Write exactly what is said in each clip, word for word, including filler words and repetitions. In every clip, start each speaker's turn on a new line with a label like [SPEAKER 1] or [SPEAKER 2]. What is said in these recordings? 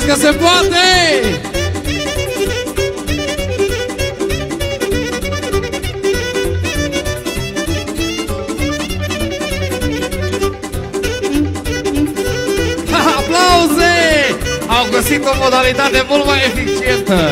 [SPEAKER 1] că se poate! Aplauze! Au găsit o modalitate mult mai eficientă!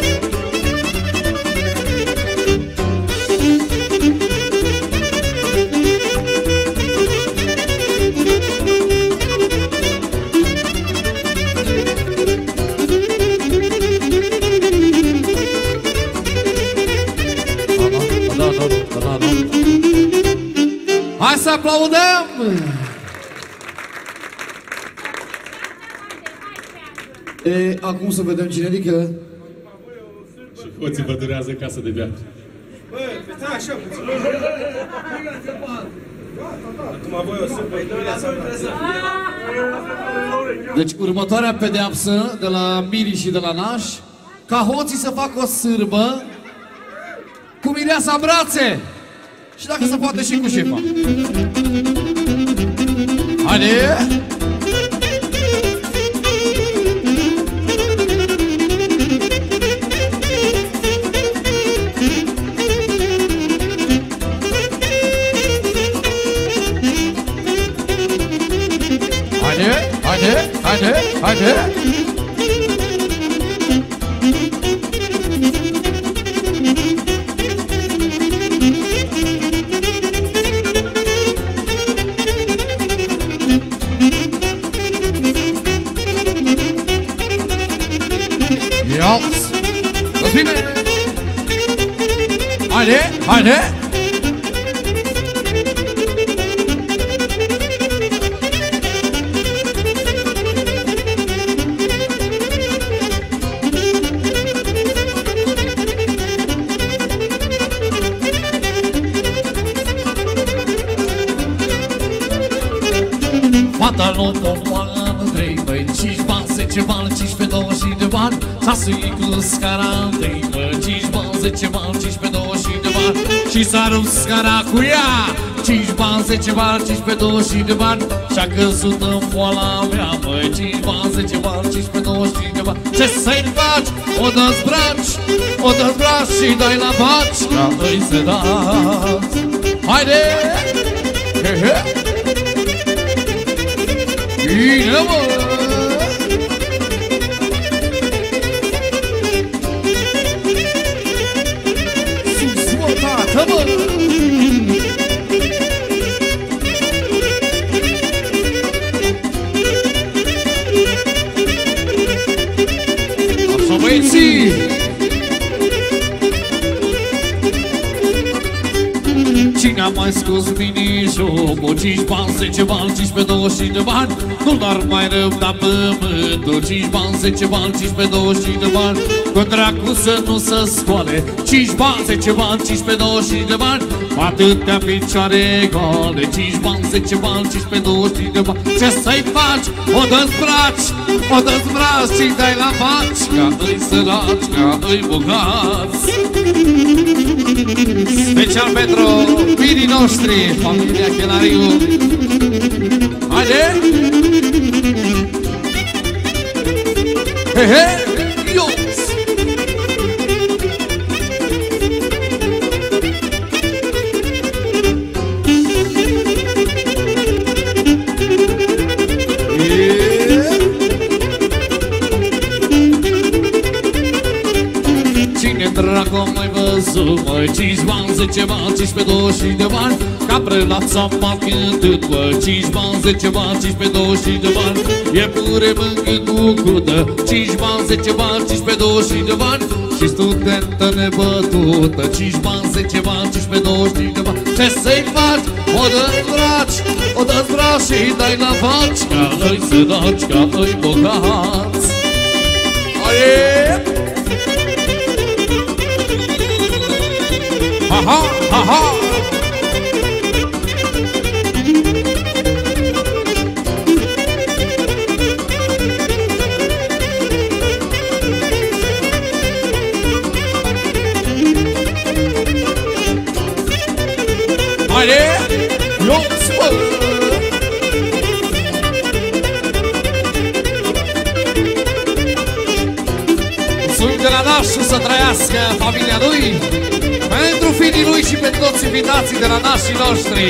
[SPEAKER 1] Hai să aplaudăm!
[SPEAKER 2] E, acum să vedem cine ridică.
[SPEAKER 3] Și hoții vă durează casă de beat.
[SPEAKER 4] Bă, stai așa puțin. Acum voi o să vă
[SPEAKER 2] Deci următoarea pedeapsă de la Miri și de la Naș, ca hoții să facă o sârbă cu mireasa în brațe. Și dacă se poate și cu șefa. Haide! Haide, haide, haide, haide! Iauți! Să-ți bine! Haide, haide! Fata nu popoară trei băi, cinci bani, zece bani, cincisprezece, douăzeci de bani. S-a inclus scara trei băi, cinci bani, zece bani, cincisprezece, douăzeci de bani. Și s-a rupt scara cu ea, cinci bani, zece bani, cincisprezece, douăzeci de bani. Și-a căzut în poala mea, măi, cinci bani, zece bani, cincisprezece, douăzeci de bani. Ce să-i faci? O dezbraci, o dezbraci și dai la baci, ca îi se dați. Haide! He he! Bine, mă! Sus, mă, tată, mă! Așa, băieții! Cine a mai scos mini-jocul? cinci bani, zece bani, cincisprezece, douăzeci de bani. Nu l-ar mai răbda pământul. cinci bani, zece bani, cincisprezece, douăzeci de bani. Cu dracu să nu se scoale. cinci bani, zece bani, cincisprezece, douăzeci de bani. Atâtea picioare goale. cinci bani, zece bani, cincisprezece, douăzeci de bani. Ce să-i faci? O dezbraci, o dezbraci și dai la baci, ca îi săraci, ca îi bogați. Special pentru mirii noștri, familia Chelariu. Haide! He he! Iops! Cine dracu mai văzut, măi, cinci bani, zece bani, cincisprezece, douăzeci de bani. Ca prelața m-a cântut, măi, cinci bani, zece bani, cincisprezece, douăzeci de bani. E pure mângând cu cudă, cinci bani, zece bani, cincisprezece, douăzeci de bani. Și studentă nebătută, cinci bani, zece bani, cincisprezece, douăzeci de bani. Ce să-i faci? O dezbraci, o dezbraci și dai la faci, ca îi săraci, ca îi bogați. Aie! Ha ha ha ha! Haide! Iops, bă!
[SPEAKER 1] Nașu să trăiască familia lui, pentru fiii lui și pentru toți invitații de la nașii noștri.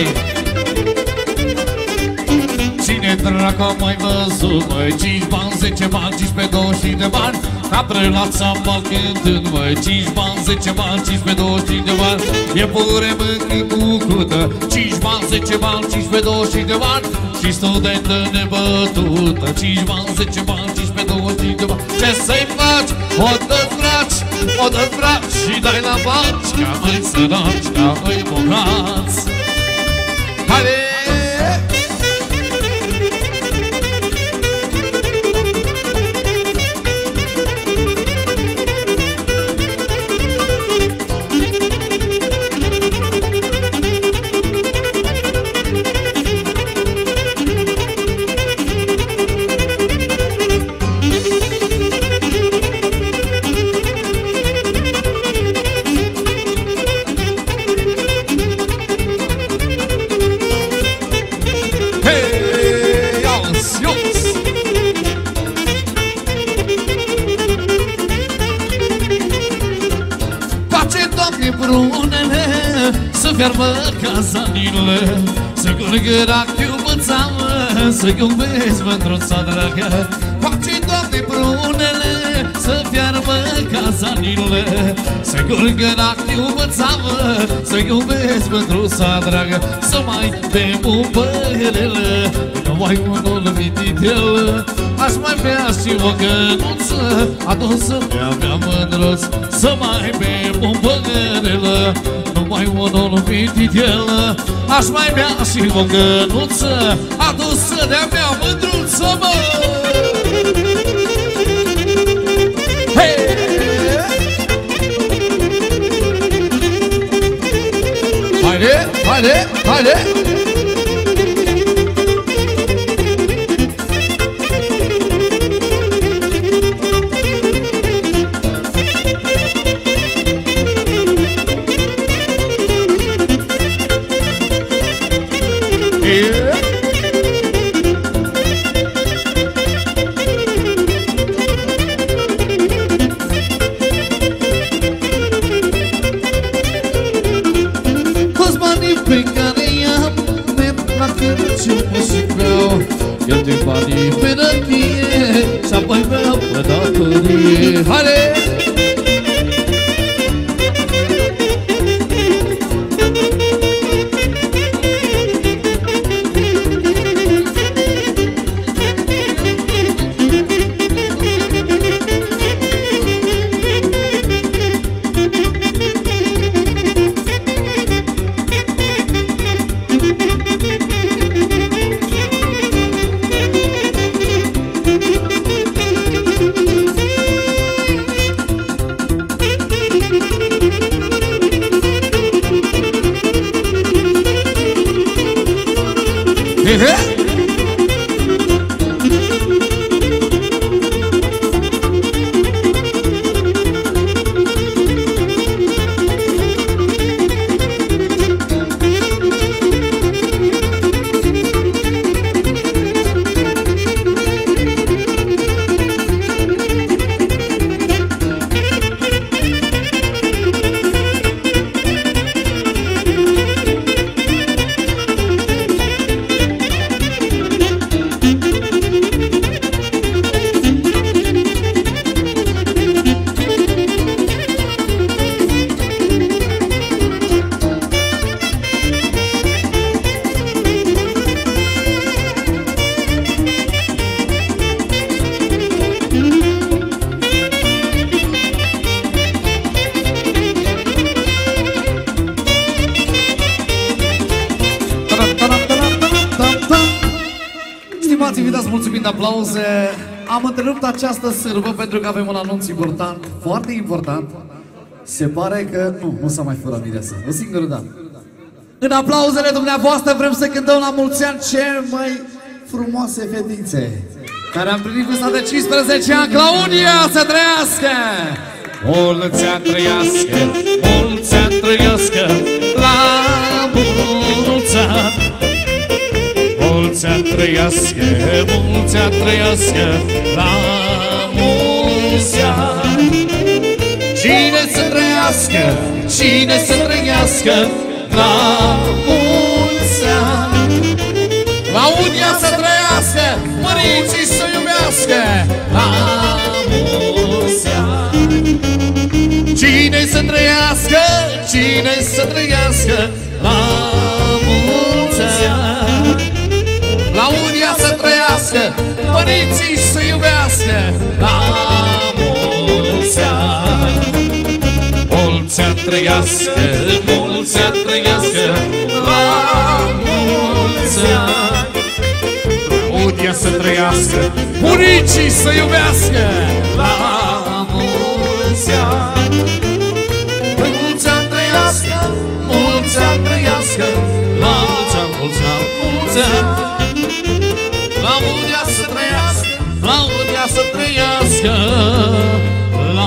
[SPEAKER 1] Cine dracu a mai văzut, măi, cinci bani, zece bani, cincisprezece, douăzeci de bani, ca prelața mal cântând, măi, cinci bani, zece bani, cincisprezece, douăzeci de bani, e pure mâncând cu crută, cinci bani, zece bani, cincisprezece, douăzeci de bani, și studentă nebătută, cinci bani, zece bani, cincisprezece, douăzeci de bani. Ce să-i faci? O dă-ți braci, o dă-ți braci și dai la baci, ca mai săraci, ca mai bogați. Haide! Fiarbă cazanile, să curgă rachiu bățamă, să iubesc mândruța dragă. Face, Doamne, prunele, să fiarbă cazanile, să curgă rachiu bățamă, să iubesc mândruța dragă. Să mai bem un păhelele, nu mai unul mititel, aș mai bea și o gănuță, adusă mea mea mândruț. Să mai bem un păhelele, mai unul mititel, aș mai bea și o gănuță, adusă de-a mea mândruță, mă! Hei! Haide, haide, haide!
[SPEAKER 2] Cheltui banii pe răchie și apoi vreau pe datorie. Haide! Mulțumim de aplauze. Am întrerupt această sârbă pentru că avem un anunț important, foarte important. Se pare că nu, nu s-a mai furat mireasa. O singură dată. În aplauzele dumneavoastră vrem să cântăm la mulți ani cele mai frumoase fetițe care am primit vârsta de cincisprezece ani. Claudia, să trăiască! Mulți ani trăiască, mulți ani trăiască, la mulți ani. Mulți ani trăiască, mulți ani trăiască, la mulți ani.
[SPEAKER 1] Cine să trăiască, cine să trăiască la mulți ani. Claudia să trăiască, părinții să iubească la mulți ani. Cine să trăiască, cine să trăiască la mulți ani. Claudia să trăiască, părinții să iubească la mulți ani. Mulți ani trăiască, mulți ani trăiască la mulți ani. Claudia să trăiască, părinții să iubească la mulți ani. Mulți ani trăiască, mulți ani trăiască la mulți ani, mulți ani, mulți ani. Claudia să trăiască, Claudia să trăiască la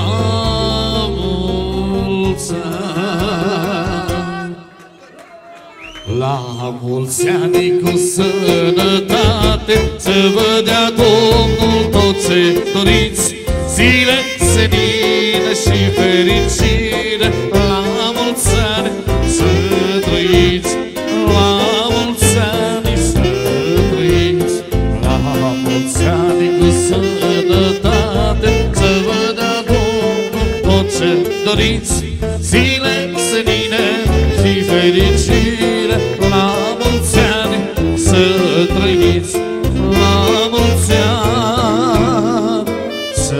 [SPEAKER 1] mulți ani. La mulți ani cu sănătate, să vă dea Domnul tot ce doriți, zile senine și fericire. La mulți ani să trăiți, la mulți ani să trăiți. La mulți ani cu sănătate, să vă dea Domnul tot ce doriți, zile senine și fericire. La mulți ani să trăiți, la mulți ani să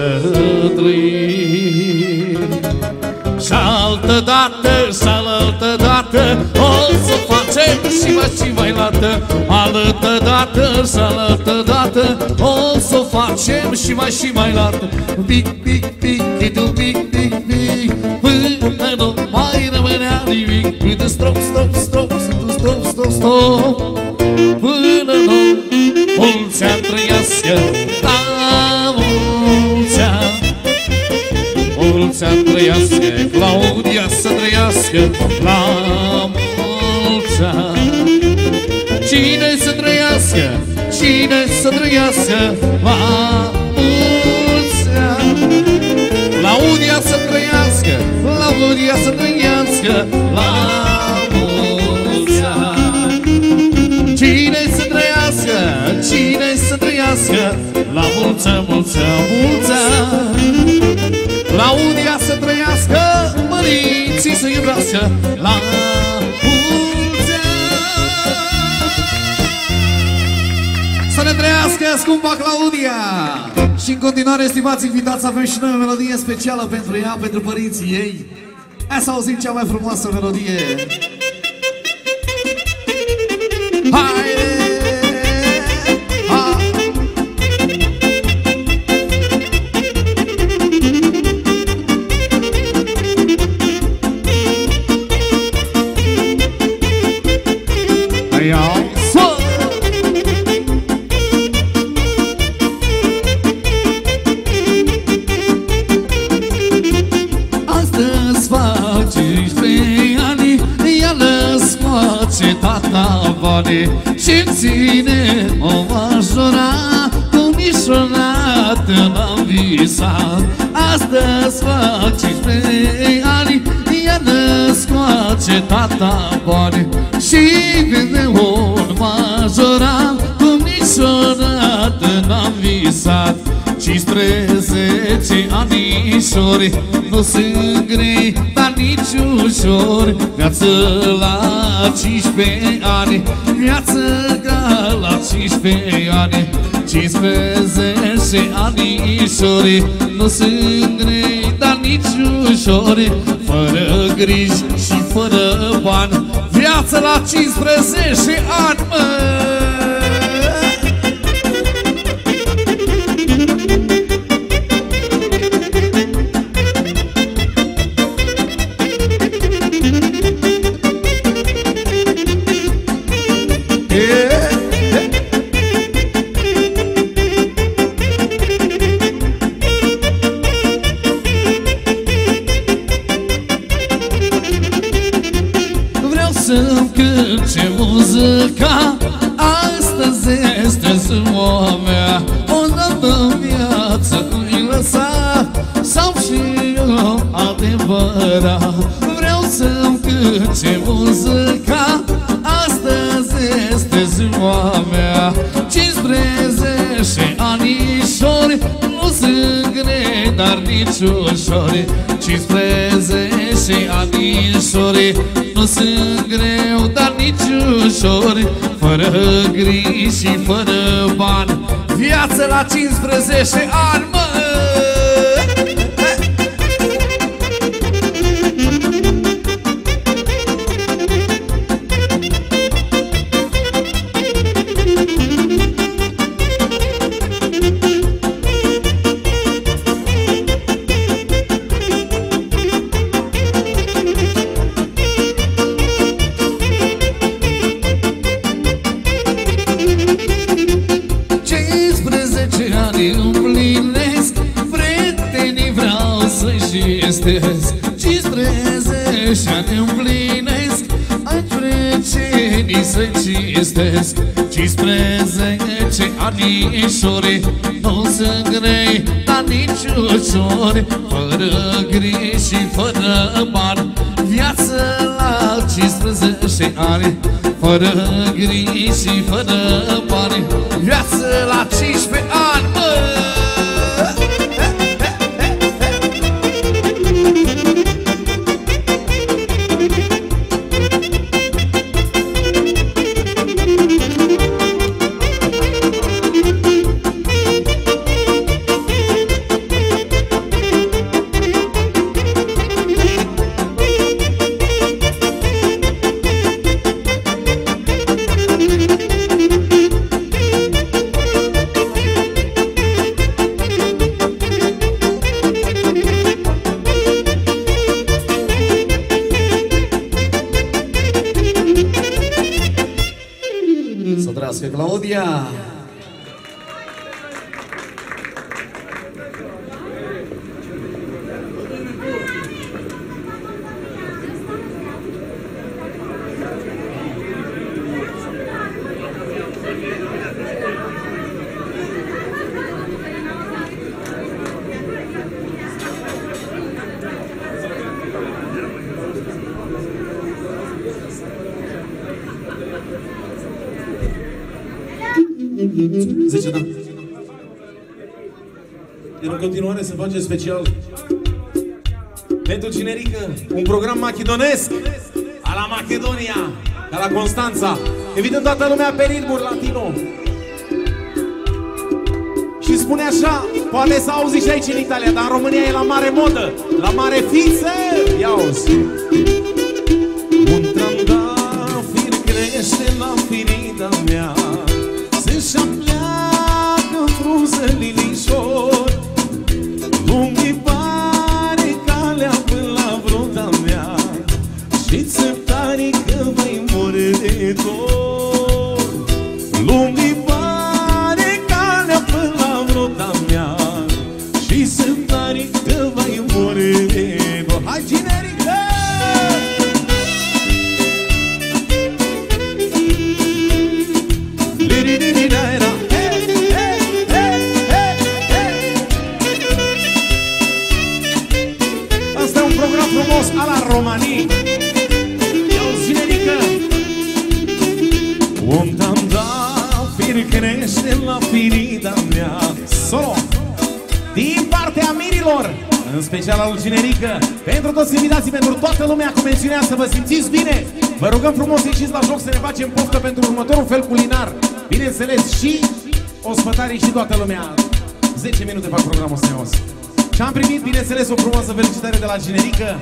[SPEAKER 1] trăiți. Și altă dată, și altă dată o să facem și mai și mai lată. Altă dată, și altă dată o să facem și mai și mai lată. Pic, pic, pic, pic, pic, pic, pic, până nu mai rămânea nimic. Până strop, strop, strop, strop, strop, strop, până nu mulți ani trăiască, la mulți ani. Mulți ani trăiască, Claudia să trăiască la mulți ani. Cine să trăiască, cine să trăiască la mulți ani. Claudia să trăiască, Claudia să trăiască la mulți ani. Cine să trăiască, cine să trăiască la mulți ani, mulți ani, mulți ani. Claudia să trăiască, părinții să iubească la mulți ani. Să ne trăiască, scumpa Claudia! Și în continuare, estimați invitați, avem și noi o melodie specială pentru ea, pentru părinții ei. Hai să auzim cea mai frumoasă melodie. Haide! Ha! Astăzi fac cincisprezece ani, ea scoace tata bani și-mi ține o majora, cu mișorat n-am visat. Astăzi fac cincisprezece ani, ea scoace tata bani și-mi vede un majorat, cu mișorat n-am visat. cincisprezece anișori nu sunt grei, dar nici ușori. Viață la cincisprezece ani, viață ca la cincisprezece ani. cincisprezece anișori nu sunt grei, dar nici ușori. Fără griji și fără bani, viață la cincisprezece ani, mă! Vreau să-mi cânce muzica adevărat. Vreau să-mi cânce muzica, astăzi este ziua mea. cincisprezece anișori, nu sunt grei, dar nici ușori. cincisprezece anișori, nu sunt greu, dar nici ușori. Fără griji și fără bani, viață la cincisprezece ani, mă! cincisprezece ani împlinesc, ai precenii să cinstesc. cincisprezece anișori, nu sunt grei, dar nici ușori. Fără griji și fără bani, viață la cincisprezece ani. Fără griji și fără bani, viață la cincisprezece ani, mă! Claudia!
[SPEAKER 5] Zice, da. Iar în continuare se face special pentru Cinerică, un program machedonesc, a la Macedonia, ca la Constanța, evident toată lumea pe ritmuri latino. Și spune așa, poate s-a auzit și aici în Italia, dar în România e la mare modă, la mare fiță. Ia auzi. Un trandafir crește la firida mea, se-și apleacă frunză lilișor, lung-i pare calea până la vrota mea, și țăptarii că mai mori de dor. Lung-i pare calea până la vrota mea, și țăptarii că mai mori de dor. Hai, Cinerică! Asta e un program frumos a la Romanii. E o Cinerică. Un trandafir crește la firida mea. Solo din partea mirilor, în special al lui Cinerică, pentru toți invitații, pentru toată lumea cu mențiunea să vă simțiți bine. Vă rugăm frumos să ieșiți la joc, să ne facem poftă pentru următorul fel culinar. Bineînțeles și ospătarii și toată lumea. zece minute fac programul serios. Și am primit, bineînțeles, o frumoasă felicitare de la Cinerică.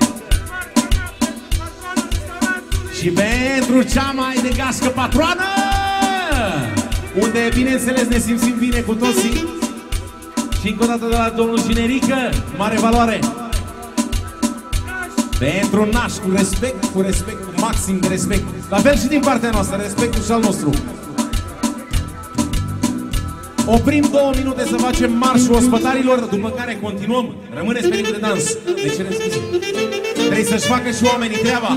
[SPEAKER 5] Și pentru cea mai de gașcă patroană, unde, bineînțeles, ne simțim bine cu toții. Și încă o dată de la domnul Cinerică, mare valoare. Pentru naș, cu respect, cu respect, cu maxim de respect. La fel și din partea noastră, respectul și al nostru. Oprim două minute să facem marșul ospătarilor, după care continuăm. Rămâneți pe ritm de dans. Le cerem scuze. Trebuie să-și facă și oamenii treaba.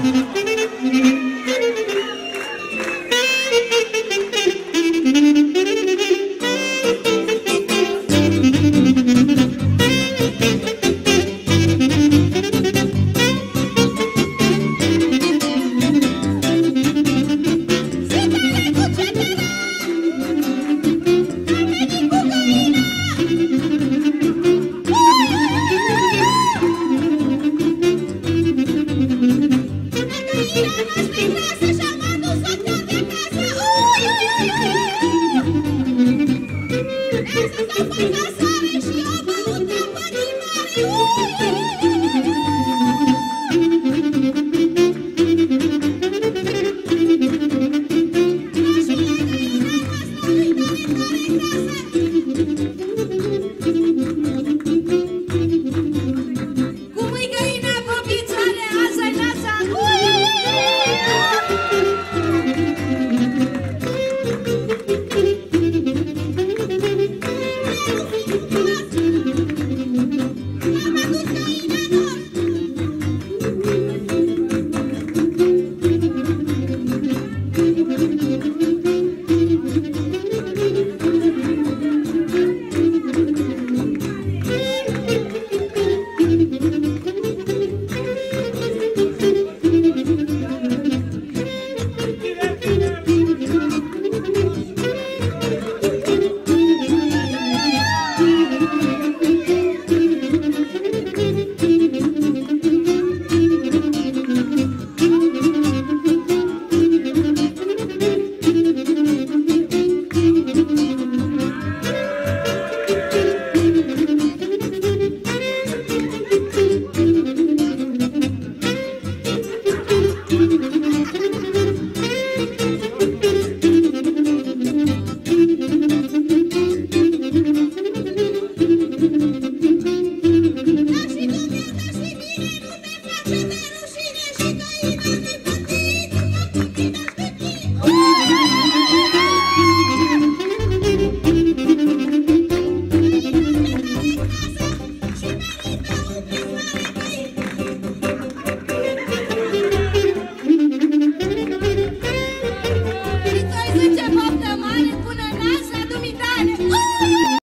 [SPEAKER 6] cu străini